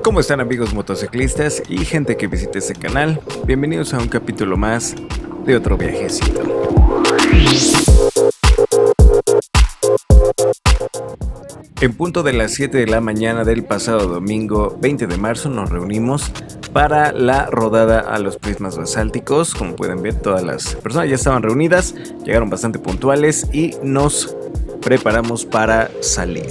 ¿Cómo están, amigos motociclistas y gente que visite este canal? Bienvenidos a un capítulo más de otro viajecito. En punto de las 7 de la mañana del pasado domingo 20 de marzo nos reunimos para la rodada a los prismas basálticos. Como pueden ver, todas las personas ya estaban reunidas, llegaron bastante puntuales y nos preparamos para salir.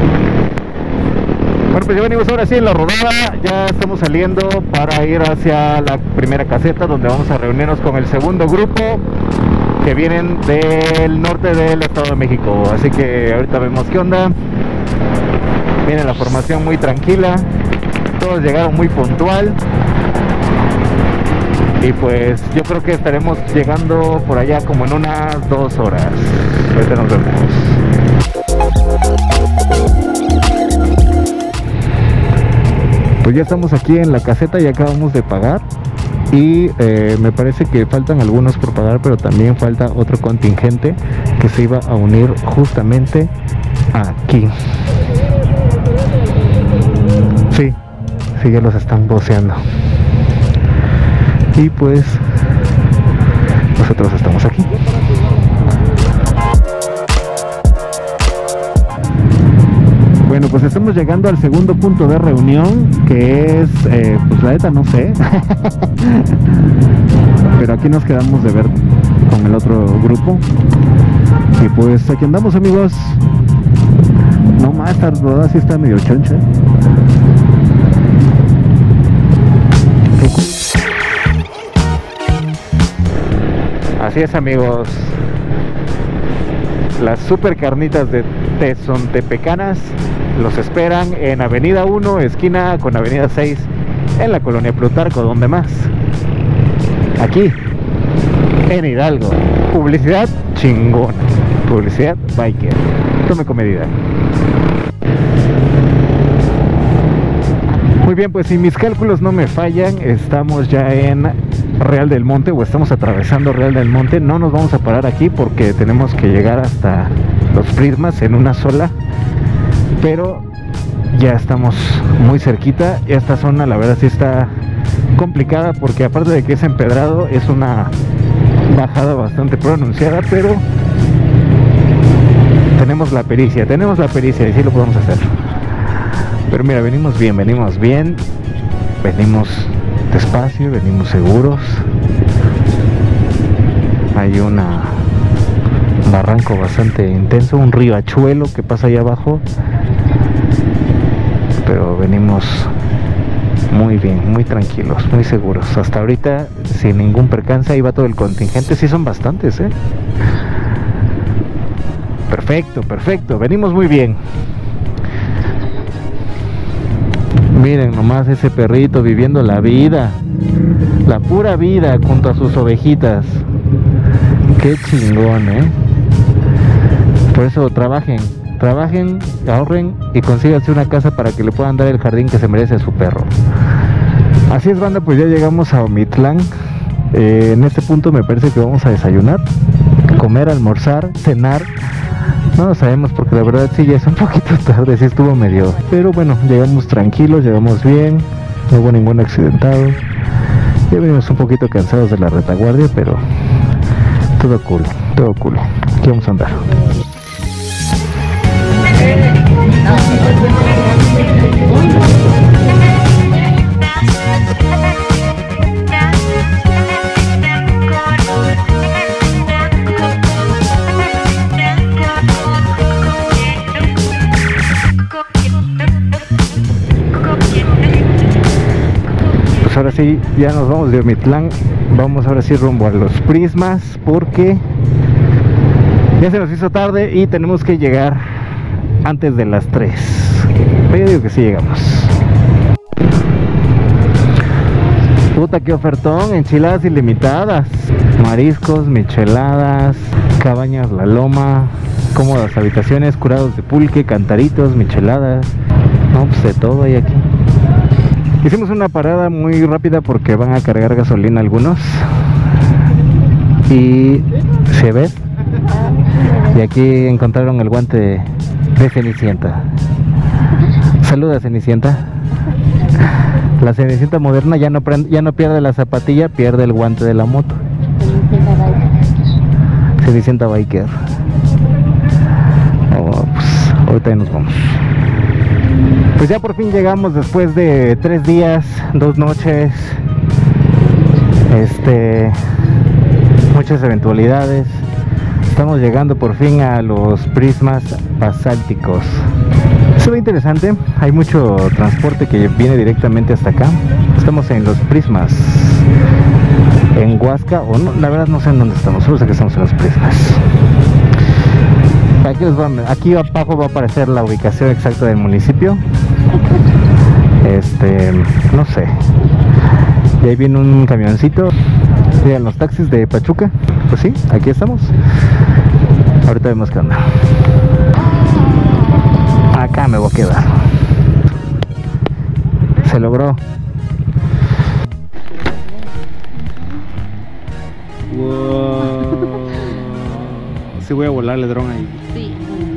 Bueno, pues ya venimos ahora sí en la rodada, ya estamos saliendo para ir hacia la primera caseta donde vamos a reunirnos con el segundo grupo que vienen del norte del Estado de México. Así que ahorita vemos qué onda. Viene la formación muy tranquila, todos llegaron muy puntual y pues yo creo que estaremos llegando por allá como en unas 2 horas. Ahorita nos vemos. Pues ya estamos aquí en la caseta y acabamos de pagar y me parece que faltan algunos por pagar, pero también falta otro contingente que se iba a unir justamente aquí. Sí, ya los están voceando. Y pues nosotros estamos aquí. Bueno, pues estamos llegando al segundo punto de reunión, que es, pues la neta no sé, pero aquí nos quedamos de ver con el otro grupo. Y pues aquí andamos, amigos. No más, esta rodada sí está medio choncha. Así es, amigos. Las super carnitas de Tezontepecanas los esperan en Avenida 1, esquina con Avenida 6, en la colonia Plutarco, donde más. Aquí, en Hidalgo. Publicidad chingón. Publicidad biker. Tome con medida. Muy bien, pues si mis cálculos no me fallan, estamos ya en Real del Monte, o estamos atravesando Real del Monte. No nos vamos a parar aquí porque tenemos que llegar hasta los prismas en una sola, pero ya estamos muy cerquita. Esta zona la verdad sí está complicada porque aparte de que es empedrado, es una bajada bastante pronunciada, pero tenemos la pericia y sí lo podemos hacer. Pero mira, venimos bien, venimos despacio, venimos seguros. Hay un barranco bastante intenso, un riachuelo que pasa allá abajo, pero venimos muy bien, muy tranquilos, muy seguros. Hasta ahorita sin ningún percance. Ahí va todo el contingente, sí son bastantes, Perfecto, venimos muy bien. Miren nomás ese perrito viviendo la vida, la pura vida junto a sus ovejitas. Qué chingón, Por eso trabajen, ahorren y consíganse una casa para que le puedan dar el jardín que se merece a su perro. Así es, banda, pues ya llegamos a Omitlán. En este punto me parece que vamos a desayunar, comer, almorzar, cenar. No lo sabemos porque la verdad sí ya es un poquito tarde, sí estuvo medio. Pero bueno, llegamos tranquilos, llegamos bien, no hubo ningún accidentado. Ya venimos un poquito cansados de la retaguardia, pero todo cool. Aquí vamos a andar. Ahora sí, ya nos vamos de Omitlán. Vamos ahora sí rumbo a los prismas porque ya se nos hizo tarde y tenemos que llegar antes de las 3. Pero yo digo que sí llegamos. Puta, qué ofertón, enchiladas ilimitadas, mariscos, micheladas, cabañas La Loma, cómodas habitaciones, curados de pulque, cantaritos, micheladas. No, pues de todo hay aquí. Hicimos una parada muy rápida porque van a cargar gasolina algunos. Y se ve. Y aquí encontraron el guante de Cenicienta. Saluda, Cenicienta. La Cenicienta moderna ya no pierde la zapatilla, pierde el guante de la moto. Cenicienta Biker. Oh, pues ahorita ya nos vamos. Pues ya por fin llegamos después de 3 días, 2 noches. Muchas eventualidades. Estamos llegando por fin a los prismas basálticos. Esto es interesante, hay mucho transporte que viene directamente hasta acá. Estamos en los prismas, en Huasca, o no, la verdad no sé en dónde estamos, solo sé que estamos en los prismas. Aquí abajo va a aparecer la ubicación exacta del municipio. No sé. Y ahí viene un camioncito. Miren los taxis de Pachuca. Pues sí, aquí estamos. Ahorita vemos qué onda. Acá me voy a quedar. Se logró. Wow. Sí voy a volar el dron ahí. Sí.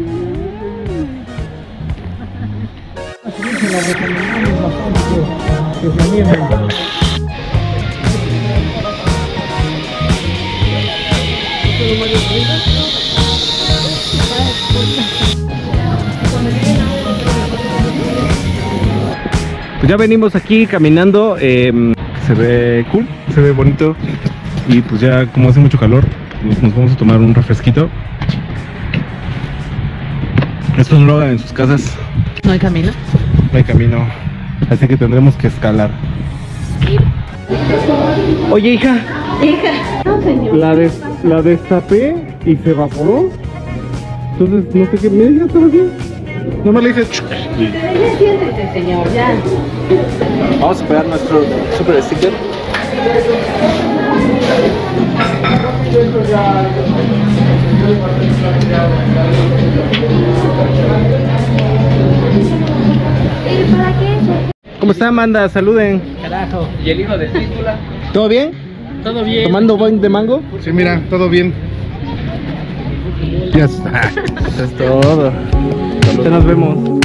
Pues ya venimos aquí caminando, se ve cool, se ve bonito y pues ya como hace mucho calor nos vamos a tomar un refresquito. Esto no lo hagan en sus casas. ¿No hay camino? No hay camino, así que tendremos que escalar. Oye, hija. No, señor. La destapé y se evaporó. Entonces no sé qué me digas, estaba aquí. No me le hice. Ya siéntese, señor, ya. Vamos a pegar nuestro super sticker. ¿Cómo está, Amanda? Saluden. Carajo. ¿Y el hijo de Títula? ¿Todo bien? Todo bien. ¿Tomando boing de mango? Sí, mira, todo bien. Ya está. Eso es todo. Ya nos vemos.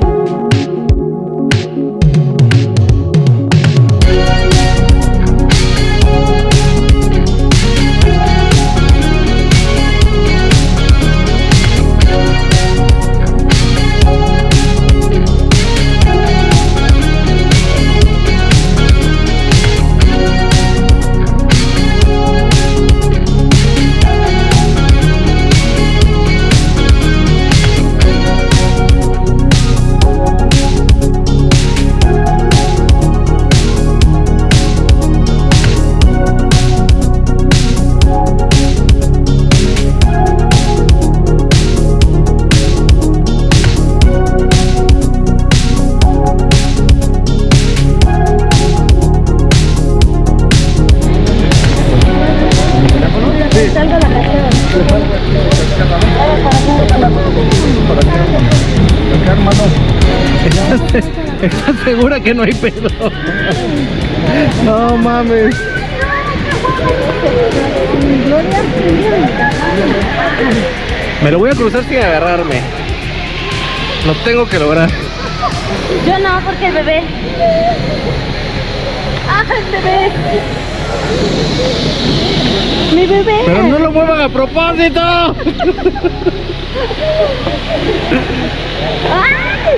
¿Estás segura que no hay pedo? No mames. Me lo voy a cruzar sin agarrarme. Lo tengo que lograr. Yo no, porque el bebé. ¡Ah, el bebé! ¡Mi bebé! Pero no lo muevan a propósito. ¡Ay!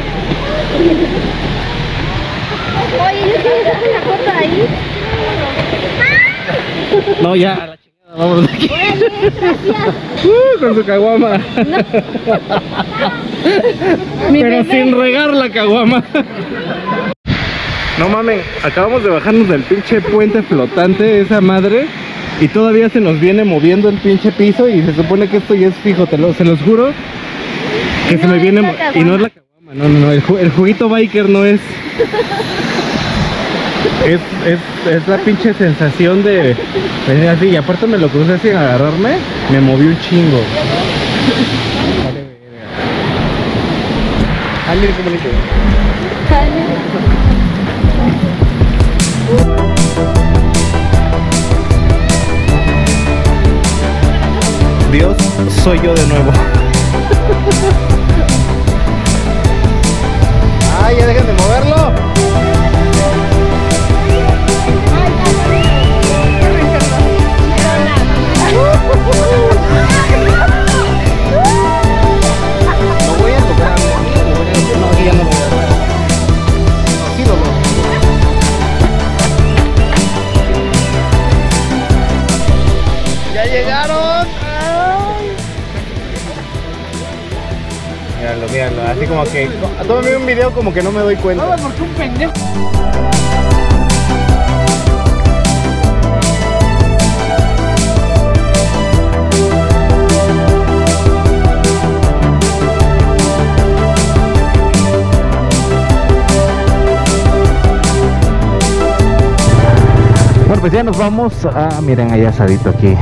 Oye, ¿yo quiero hacer una foto ahí? No, ya, a la chingada, vámonos de aquí. Con su caguama. Pero sin regar la caguama. No mamen, acabamos de bajarnos del pinche puente flotante, esa madre, y todavía se nos viene moviendo el pinche piso y se supone que esto ya es fijo, se los juro que se me viene, y no es la caguama, no, el juguito biker no es. Es la pinche sensación de venir así, y aparte me lo crucé sin agarrarme, me moví un chingo. Ah, miren qué bonito. Dios, soy yo de nuevo. ¡Ay, ya dejen de moverlo! como que tómame un video como que no me doy cuenta. No, porque un pendejo. Bueno, pues ya nos vamos a, miren, hay asadito aquí.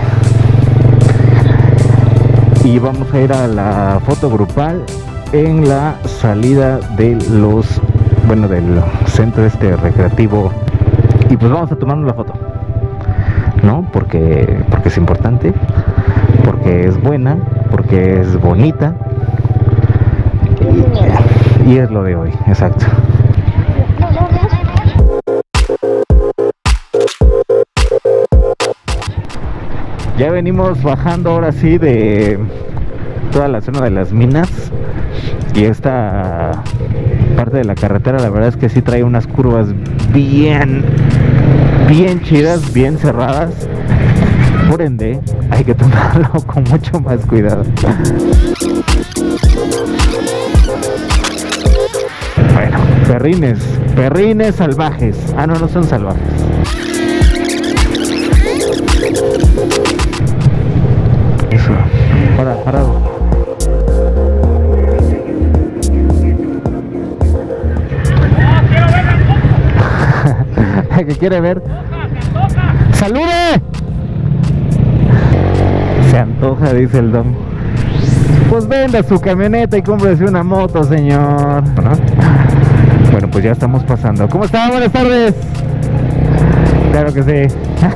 Y vamos a ir a la foto grupal en la salida de los, bueno, del centro este recreativo. Y pues vamos a tomarnos la foto, ¿no? Porque es importante, porque es buena, porque es bonita. Y es lo de hoy, exacto. Ya venimos bajando ahora sí de toda la zona de las minas. Y esta parte de la carretera la verdad es que sí trae unas curvas bien chidas, bien cerradas. Por ende hay que tomarlo con mucho más cuidado. Bueno, perrines salvajes. Ah, no, no son salvajes. Eso, parado. ¿Qué quiere ver? ¡Salude! Se antoja, dice el don. Pues venda su camioneta y cómprese una moto, señor. Bueno, pues ya estamos pasando. ¿Cómo está? Buenas tardes. Claro que sí.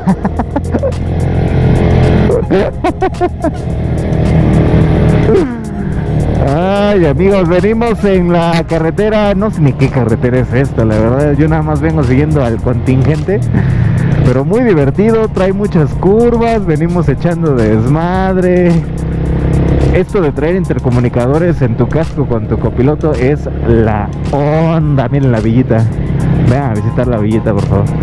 Ay, amigos, venimos en la carretera, no sé ni qué carretera es esta, la verdad, yo nada más vengo siguiendo al contingente, pero muy divertido, trae muchas curvas, venimos echando desmadre. Esto de traer intercomunicadores en tu casco con tu copiloto es la onda. Miren la villita, vean a visitar la villita, por favor.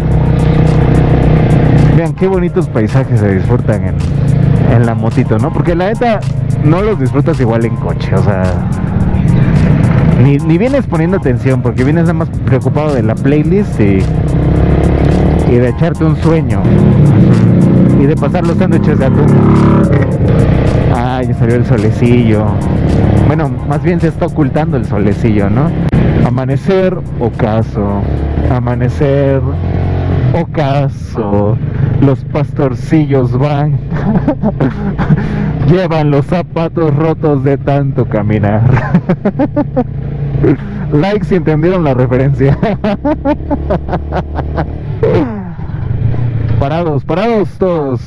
Vean qué bonitos paisajes se disfrutan en la motito, ¿no? Porque la neta no los disfrutas igual en coche, o sea, ni vienes poniendo atención, porque vienes nada más preocupado de la playlist y de echarte un sueño y de pasar los sándwiches de atún. Ah, ya salió el solecillo. Bueno, más bien se está ocultando el solecillo, ¿no? Amanecer, ocaso. Amanecer, ocaso. Los pastorcillos van. Llevan los zapatos rotos de tanto caminar. Like si entendieron la referencia. Parados todos.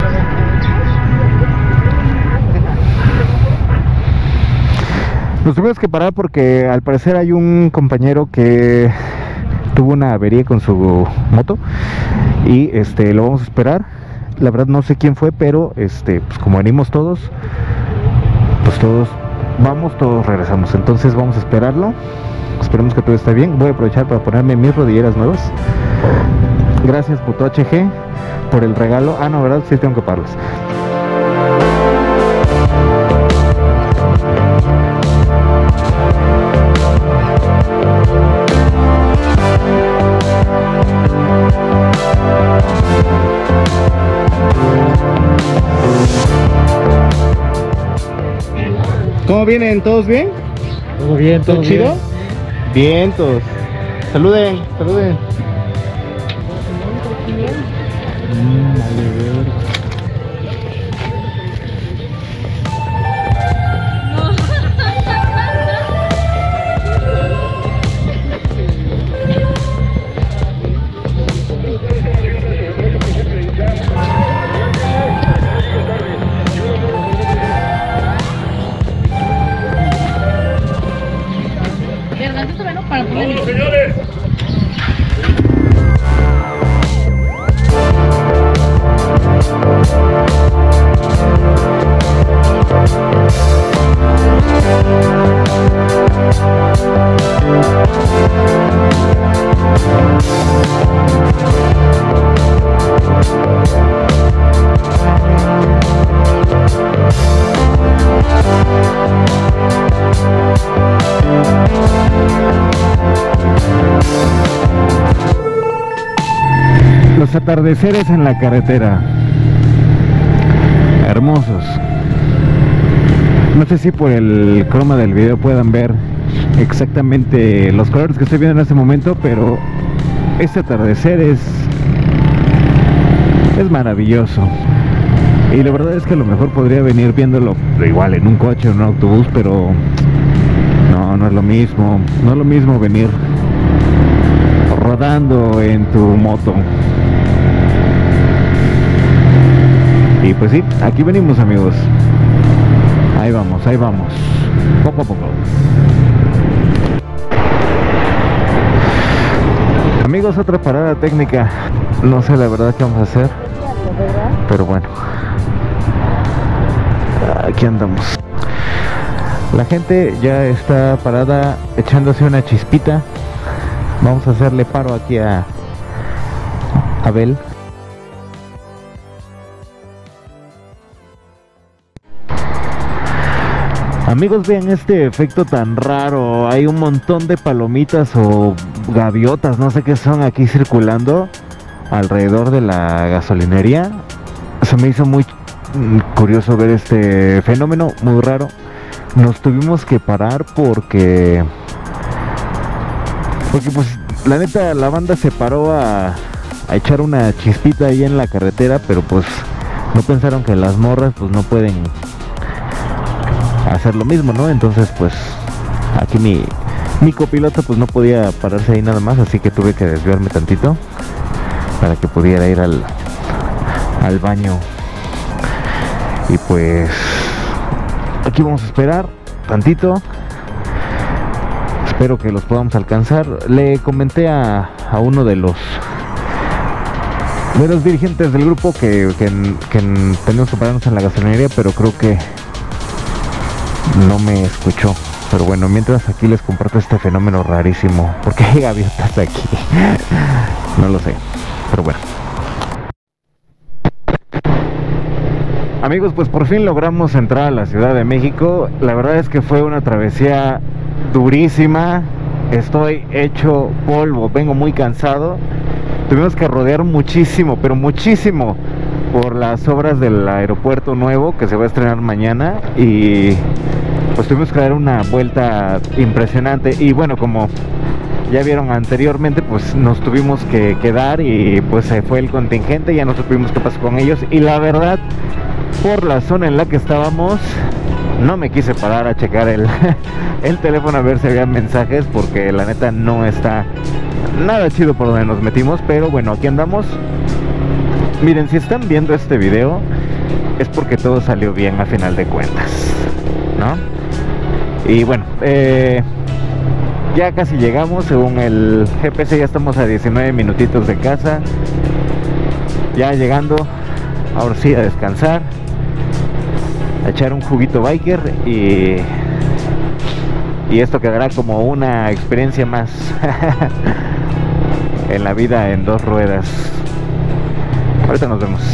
Nos tuvimos que parar porque al parecer hay un compañero que tuvo una avería con su moto y lo vamos a esperar. La verdad no sé quién fue, pero pues como venimos todos, pues todos vamos, todos regresamos. Entonces vamos a esperarlo. Esperemos que todo esté bien. Voy a aprovechar para ponerme mis rodilleras nuevas. Gracias Puto HG por el regalo. Ah, no, verdad, sí tengo que pagarlas. ¿Cómo vienen? ¿Todos bien? Todo bien, todo chido. Vientos. Saluden. Señores. Los atardeceres en la carretera, hermosos. No sé si por el croma del video puedan ver exactamente los colores que estoy viendo en este momento, pero este atardecer es maravilloso. Y la verdad es que a lo mejor podría venir viéndolo igual en un coche o en un autobús, pero no es lo mismo. No es lo mismo venir rodando en tu moto. Y pues sí, aquí venimos, amigos. Ahí vamos, poco a poco. Amigos, otra parada técnica. No sé la verdad qué vamos a hacer, pero bueno, aquí andamos. La gente ya está parada echándose una chispita. Vamos a hacerle paro aquí a Abel. Amigos, vean este efecto tan raro. Hay un montón de palomitas o gaviotas, no sé qué son, aquí circulando alrededor de la gasolinería. Se me hizo muy curioso ver este fenómeno, muy raro. Nos tuvimos que parar porque pues la neta la banda se paró a echar una chispita ahí en la carretera, pero pues no pensaron que las morras pues no pueden hacer lo mismo, ¿no? Entonces pues aquí mi copiloto pues no podía pararse ahí nada más, así que tuve que desviarme tantito para que pudiera ir al baño. Y pues aquí vamos a esperar tantito. Espero que los podamos alcanzar. Le comenté a uno de los dirigentes del grupo que tenemos que pararnos en la gasolinería, pero creo que no me escuchó. Pero bueno, mientras aquí les comparto este fenómeno rarísimo. ¿Por qué hay gaviotas aquí? No lo sé, pero bueno. Amigos, pues por fin logramos entrar a la Ciudad de México. La verdad es que fue una travesía durísima. Estoy hecho polvo, vengo muy cansado. Tuvimos que rodear muchísimo, pero muchísimo, por las obras del aeropuerto nuevo que se va a estrenar mañana. Y pues tuvimos que dar una vuelta impresionante. Y bueno, como ya vieron anteriormente, pues nos tuvimos que quedar y pues se fue el contingente. Ya no supimos qué pasó con ellos. Y la verdad, por la zona en la que estábamos, no me quise parar a checar el teléfono a ver si había mensajes, porque la neta no está nada chido por donde nos metimos. Pero bueno, aquí andamos. Miren, si están viendo este video es porque todo salió bien a final de cuentas, ¿no? Y bueno, ya casi llegamos. Según el GPS ya estamos a 19 minutitos de casa. Ya llegando, ahora sí a descansar, a echar un juguito biker y esto quedará como una experiencia más en la vida en dos ruedas. Ahorita nos vemos.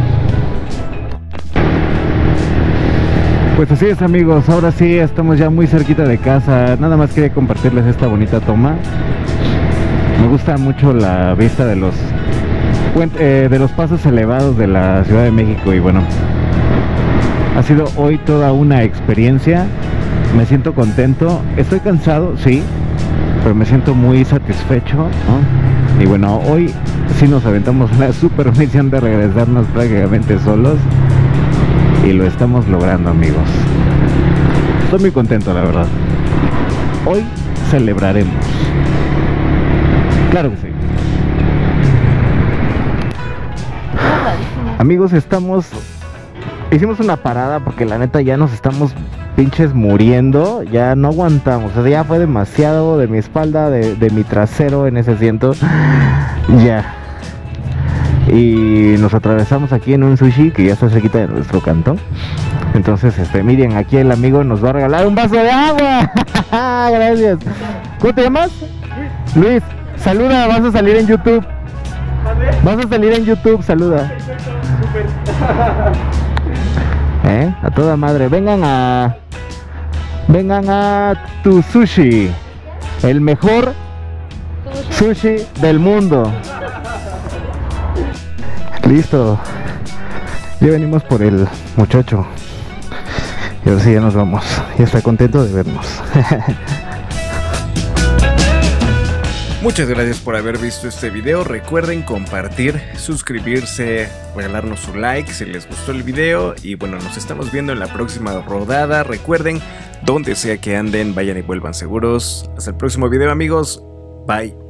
Pues así es, amigos, ahora sí estamos ya muy cerquita de casa. Nada más quería compartirles esta bonita toma. Me gusta mucho la vista de los pasos elevados de la Ciudad de México. Y bueno, ha sido hoy toda una experiencia. Me siento contento. Estoy cansado, sí, pero me siento muy satisfecho, ¿no? Y bueno, hoy sí nos aventamos una super misión de regresarnos prácticamente solos. Y lo estamos logrando, amigos. Estoy muy contento, la verdad. Hoy celebraremos. Claro que sí. Amigos, hicimos una parada porque la neta ya nos estamos pinches muriendo. Ya no aguantamos, o sea, ya fue demasiado de mi espalda, de mi trasero en ese asiento. Ya. Y nos atravesamos aquí en un sushi que ya está cerquita de nuestro cantón. Entonces, miren, aquí el amigo nos va a regalar un vaso de agua. Gracias. ¿Cómo te llamas? Luis, saluda, vas a salir en YouTube. Vas a salir en YouTube, saluda. A toda madre. Vengan a tu sushi, el mejor sushi del mundo. Listo. Ya venimos por el muchacho. Y ahora sí ya nos vamos. Ya está contento de vernos. Muchas gracias por haber visto este video. Recuerden compartir, suscribirse, regalarnos su like si les gustó el video. Y bueno, nos estamos viendo en la próxima rodada. Recuerden, donde sea que anden, vayan y vuelvan seguros. Hasta el próximo video, amigos. Bye.